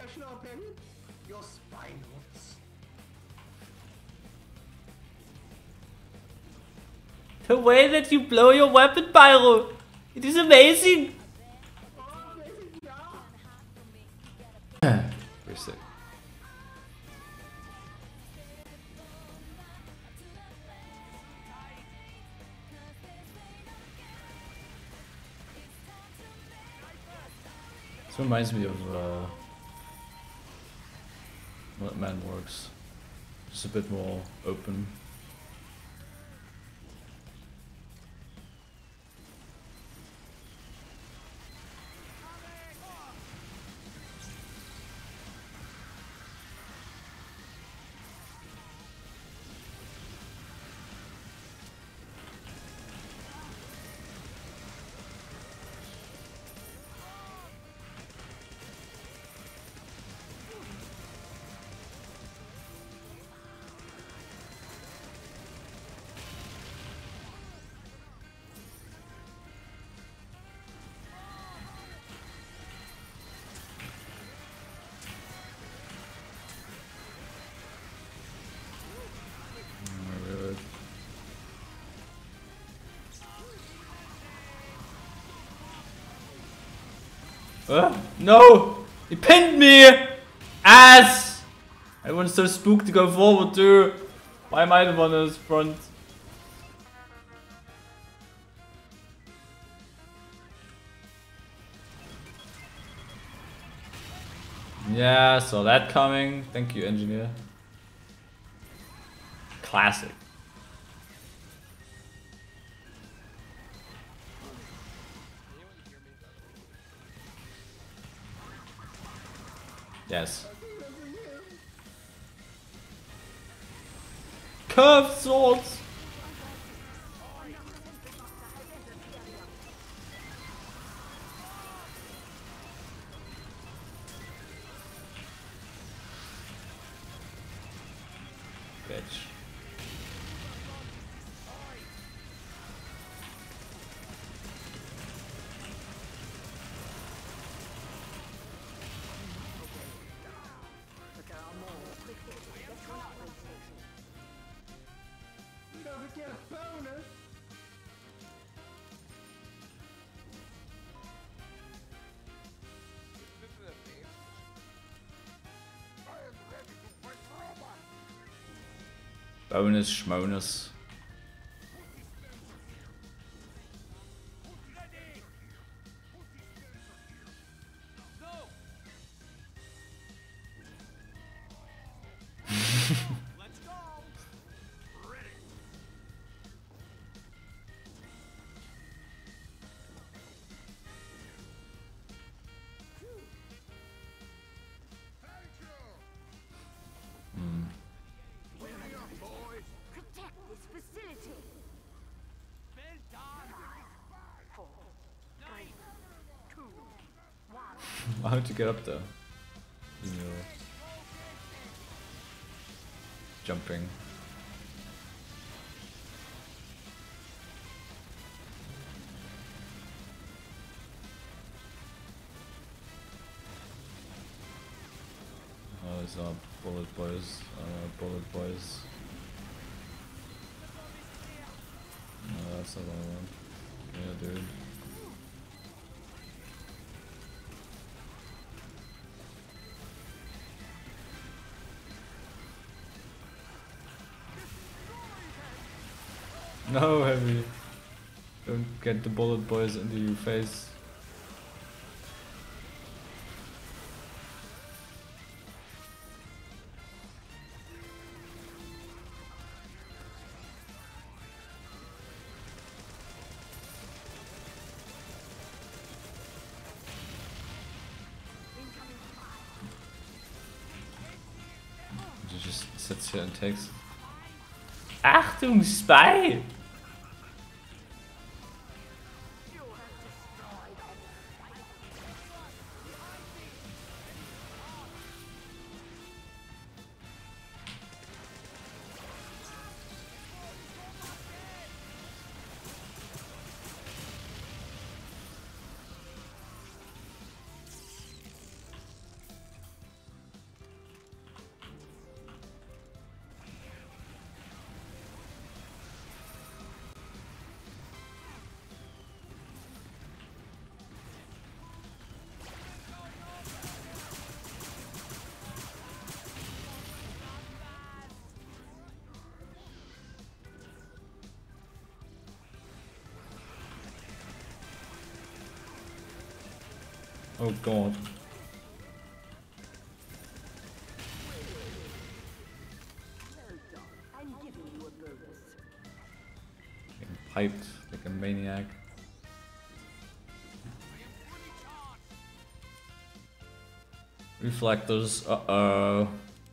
professional opinion, your spine hurts. The way that you blow your weapon, Pyro, it is amazing. You're sick. This reminds me of Mannworks. Just a bit more open. No! He pinned me! Ass! Everyone's so spooked to go forward too. Why am I the one in his front? Yeah, saw that coming. Thank you, engineer. Classic. Yes. Curved swords! Bitch. Get a bonus. Bonus, schmonus. How'd you get up there? Jumping. Oh, these are bullet boys. Bullet boys. No, that's not what I want. Yeah, dude. No, Heavy. Don't get the bullet boys into your face. He just sits here and takes. Achtung, Spy! Oh god. Getting piped like a maniac. Reflectors, uh-oh.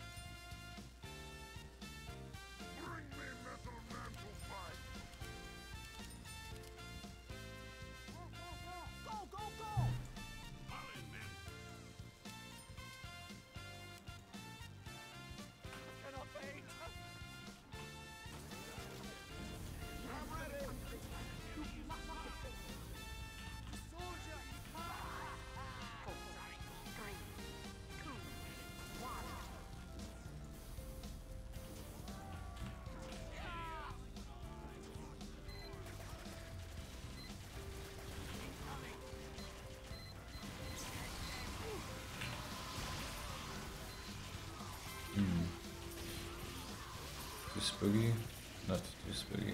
Too spooky? Not too spooky.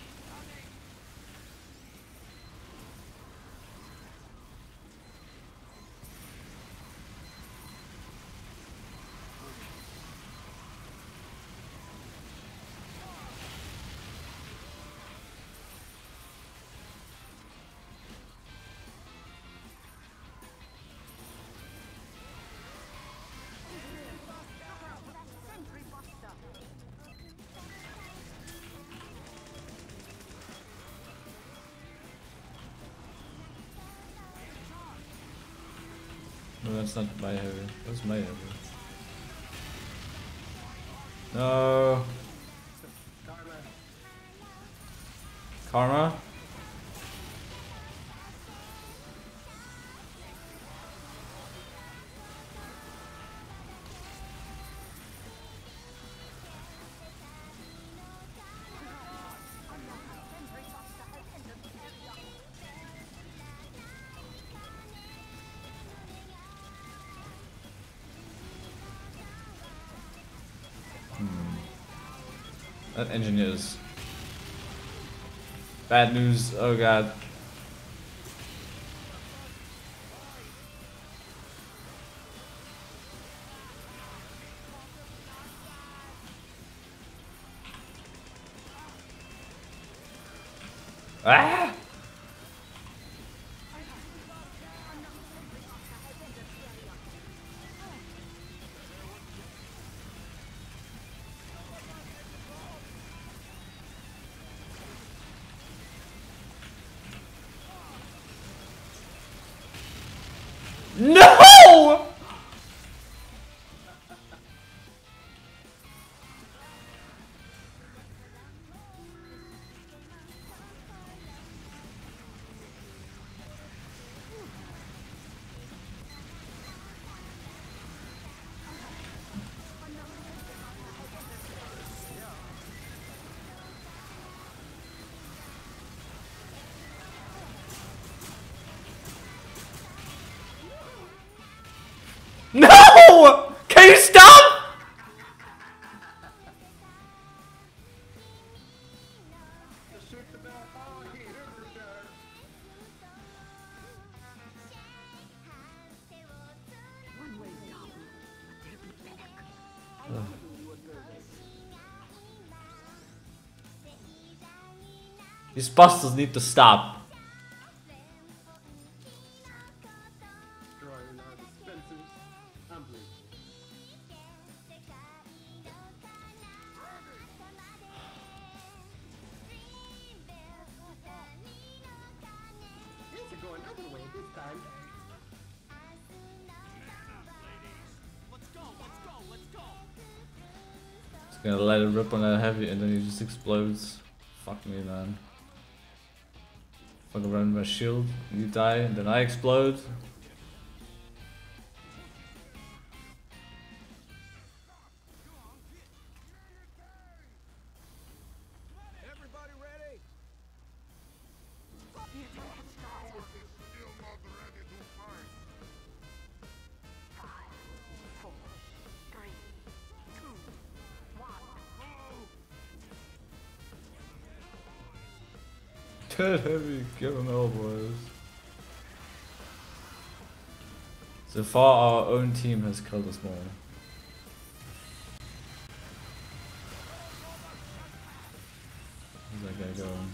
No, that's not my heavy. That's my heavy. No. Karma? That engineer is bad news. Oh god. Ah! No! No! Can you stop? These bastards need to stop. Gonna let it rip on that heavy and then he just explodes. Fuck me, man. Fuck around my shield, you die, and then I explode. Everybody ready? Dead heavy, give him elbows. So far our own team has killed us more. Where's that guy going?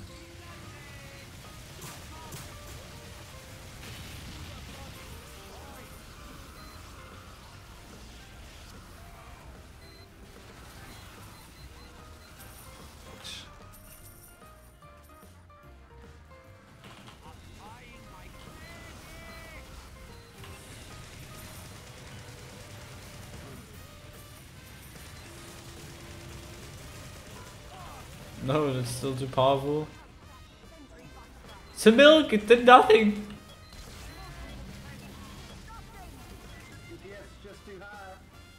No, it's still too powerful. It's a milk, it did nothing! DPS just too high.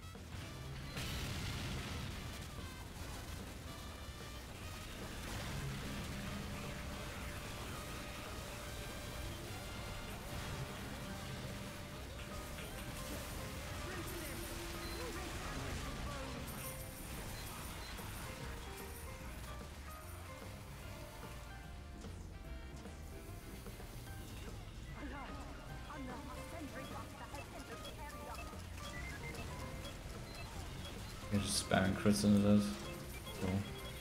You're just spamming crits into this. Cool.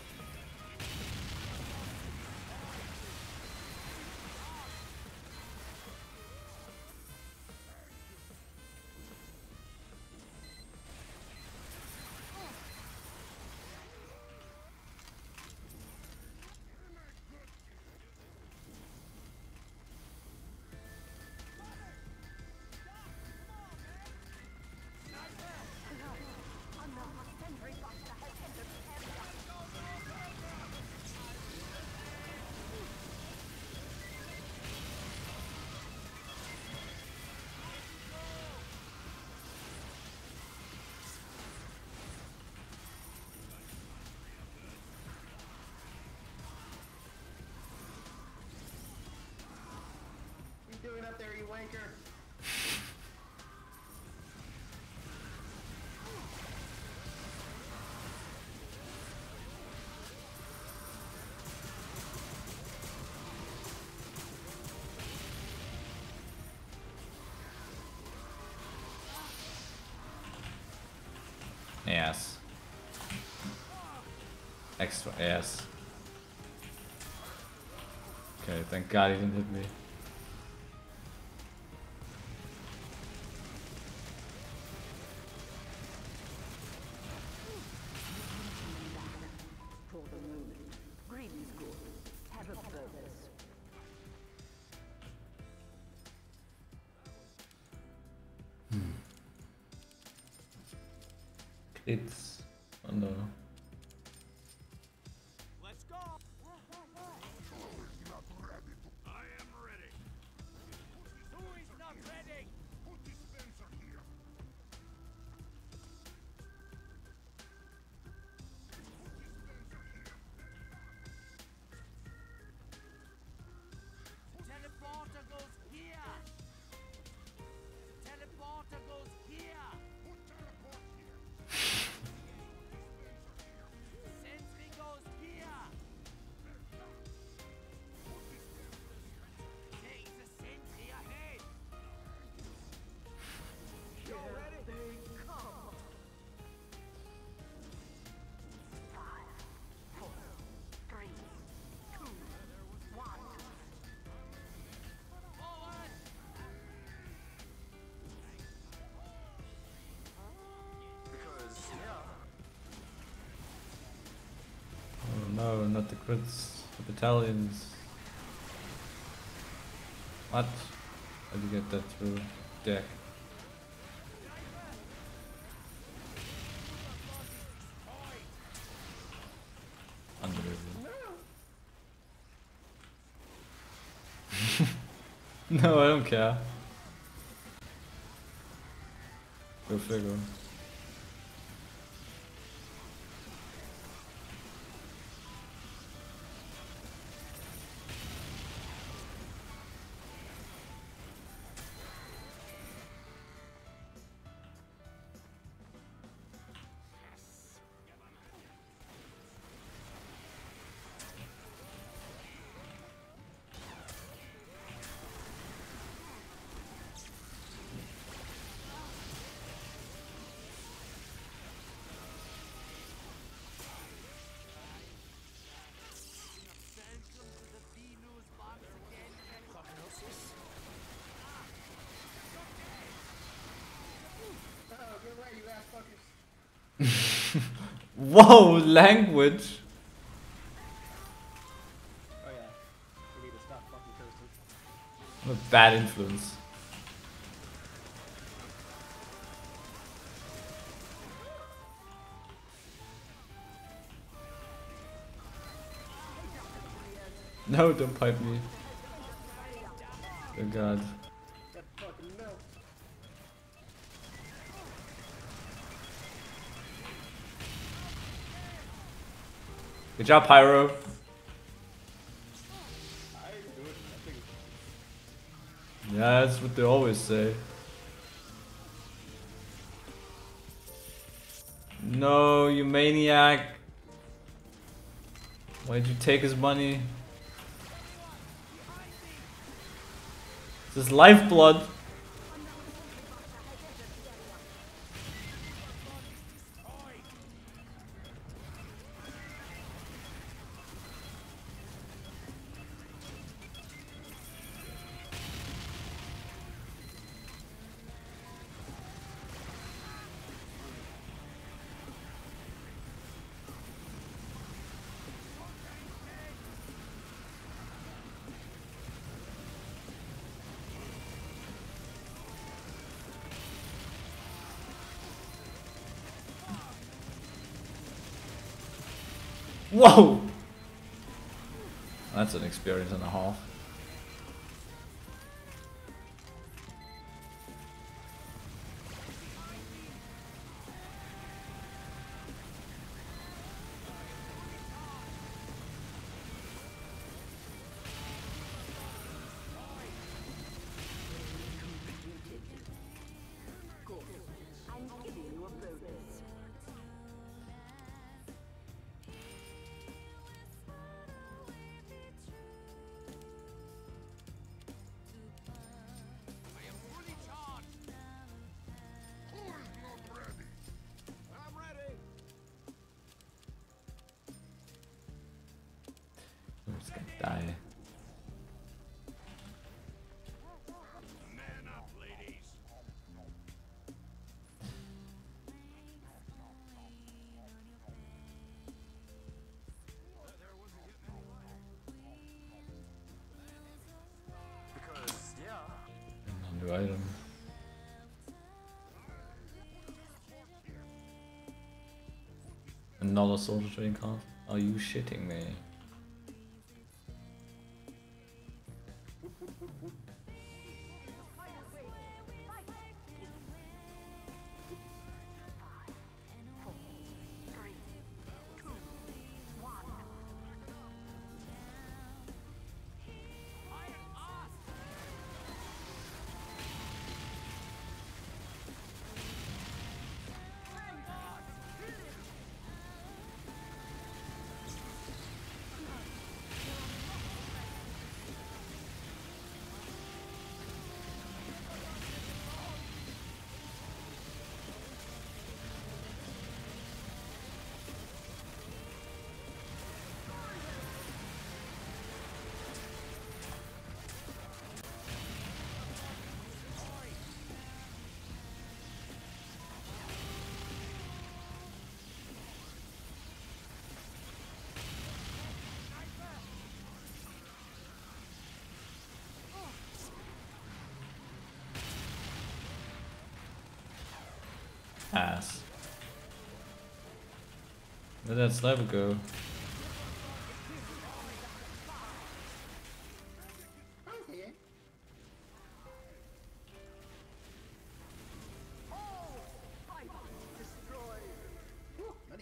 What you doing up there, you wanker? Yes. Extra yes. Okay, thank God he didn't hit me. For the moment. Greetings, good. Have a purpose. It's oh no. Let's go. I am ready. Who is not ready? Put dispenser here. Teleporter goes here. Teleporter goes here. Put teleport here. Sentry goes here. Take the sentry ahead. You ready? They come. 5, 4, 3, 2, 1. Forward. Because, yeah. Oh no, not the crits, the battalions. What? How do you get that through deck? Unbelievable. No, I don't care. Go figure. Whoa, language. Oh yeah. We need to stop fucking cursing. I'm a bad influence. No, don't pipe me. Oh god. That fucking milk. Good job, Pyro. I ain't do it. I think Yeah, that's what they always say. No, you maniac. Why'd you take his money? This is lifeblood. Whoa! That's an experience and a half. Good. I'm giving you a bonus. I am fully charged. Who's not ready? I'm ready. I'm just gonna die. Man up, ladies. because yeah. New item. Another soldier trading card? Are you shitting me? Ass. Where'd that sniper go? Okay. Ooh, money.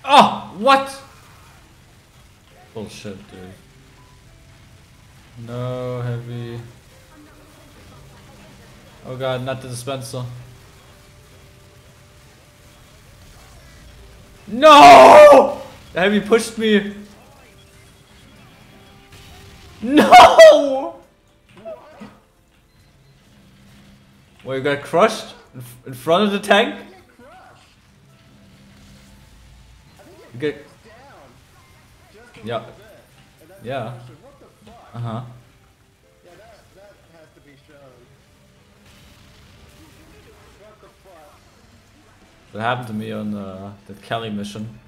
Oh, what? Bullshit, dude. No heavy. Oh god, not the dispenser. No! The heavy pushed me. No! Well, you got crushed in front of the tank? You get. Yeah. Yeah. Uh huh. Yeah, that has to be shown. What the fuck? That happened to me on the Kelly mission.